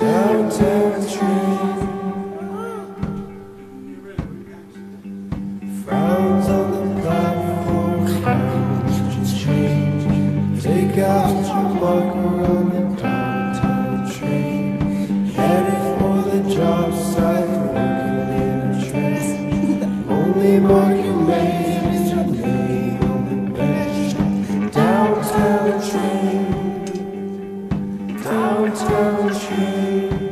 Downtown train frowns on the platform, frowns change. Take out your marker on the downtown train, headed for the job site, working in a train. Only mark you made is your name on the bench. Downtown train, downtown train.